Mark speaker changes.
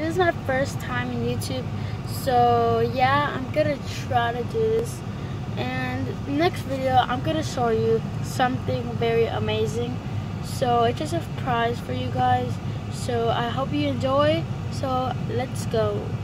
Speaker 1: this is my first time in YouTube, so yeah, I'm gonna try to do this. And next video, I'm gonna show you something very amazing. So it's just a surprise for you guys. So I hope you enjoy. So let's go.